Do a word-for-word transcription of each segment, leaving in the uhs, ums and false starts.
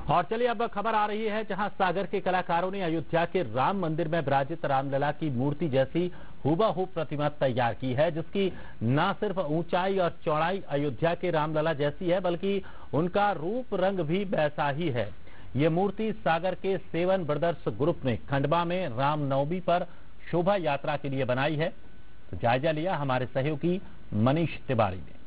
और चलिए अब खबर आ रही है जहां सागर के कलाकारों ने अयोध्या के राम मंदिर में विराजित रामलला की मूर्ति जैसी हूबहू प्रतिमा तैयार की है, जिसकी न सिर्फ ऊंचाई और चौड़ाई अयोध्या के रामलला जैसी है बल्कि उनका रूप रंग भी वैसा ही है। ये मूर्ति सागर के सेवन ब्रदर्स ग्रुप ने खंडवा में रामनवमी पर शोभा यात्रा के लिए बनाई है। तो जायजा लिया हमारे सहयोगी मनीष तिवारी ने।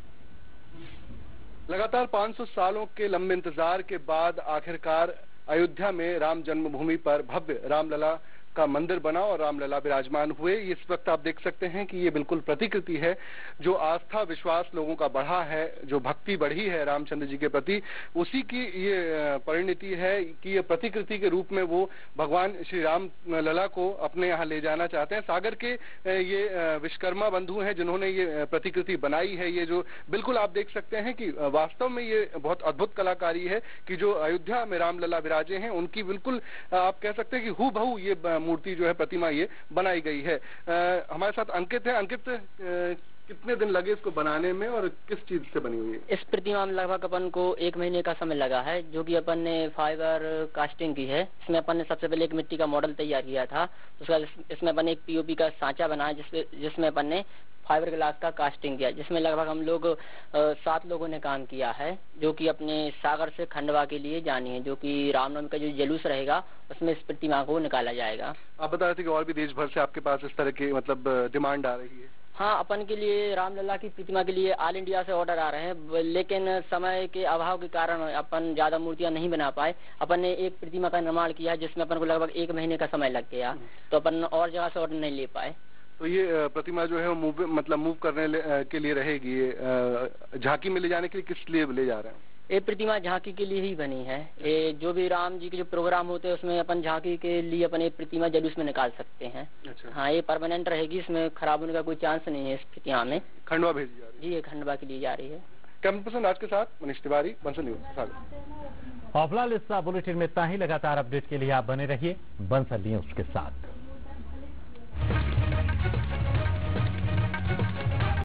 लगातार पाँच सौ सालों के लंबे इंतजार के बाद आखिरकार अयोध्या में राम जन्मभूमि पर भव्य रामलला का मंदिर बना और रामलला विराजमान हुए। इस वक्त आप देख सकते हैं कि ये बिल्कुल प्रतिकृति है। जो आस्था विश्वास लोगों का बढ़ा है, जो भक्ति बढ़ी है रामचंद्र जी के प्रति, उसी की ये परिणति है कि ये प्रतिकृति के रूप में वो भगवान श्री राम लला को अपने यहाँ ले जाना चाहते हैं। सागर के ये विश्वकर्मा बंधु हैं जिन्होंने ये प्रतिकृति बनाई है। ये जो बिल्कुल आप देख सकते हैं कि वास्तव में ये बहुत अद्भुत कलाकारी है कि जो अयोध्या में रामलला विराजे हैं उनकी बिल्कुल आप कह सकते हैं कि हूबहू ये मूर्ति जो है, प्रतिमा ये बनाई गई है। आ, हमारे साथ अंकित है। अंकित, आ, कितने दिन लगे इसको बनाने में और किस चीज से बनी हुई है? इस प्रतिमा में लगभग अपन को एक महीने का समय लगा है, जो कि अपन ने फाइबर कास्टिंग की है। इसमें अपन ने सबसे पहले एक मिट्टी का मॉडल तैयार किया था। उसका इसमें अपन एक पीओपी का सांचा बनाया जिसमें जिसमें अपन ने फाइबर ग्लास का कास्टिंग किया, जिसमें लगभग हम लोग सात लोगों ने काम किया है, जो कि अपने सागर से खंडवा के लिए जानी है, जो कि रामनवमी का जो जुलूस रहेगा उसमें इस प्रतिमा को निकाला जाएगा। आप बता रहे थे कि और भी देश भर से आपके पास इस तरह की मतलब डिमांड आ रही है? हाँ, अपन के लिए रामलला की प्रतिमा के लिए ऑल इंडिया से ऑर्डर आ रहे हैं, लेकिन समय के अभाव के कारण अपन ज्यादा मूर्तियां नहीं बना पाए। अपन ने एक प्रतिमा का निर्माण किया जिसमें अपन को लगभग एक महीने का समय लग गया, तो अपन और जगह से ऑर्डर नहीं ले पाए। तो ये प्रतिमा जो है वो मूव मतलब मूव करने के लिए रहेगी, ये झांकी में ले जाने के लिए किस लिए ले जा रहे हैं? ये प्रतिमा झांकी के लिए ही बनी है। ये जो भी राम जी के जो प्रोग्राम होते हैं उसमें अपन झांकी के लिए अपन ये प्रतिमा जुलूस में निकाल सकते हैं। अच्छा। हाँ, ये परमानेंट रहेगी, इसमें खराब होने का कोई चांस नहीं है। इस प्रतिमा में खंडवा भेजी जा रही है? जी, ये खंडवा के लिए जा रही है। कैमरा पर्सन राज के साथ मनीष तिवारी, बंसल न्यूज। फिलहाल इस बुलेटिन में इतना ही। लगातार अपडेट के लिए आप बने रहिए बंसल न्यूज के साथ।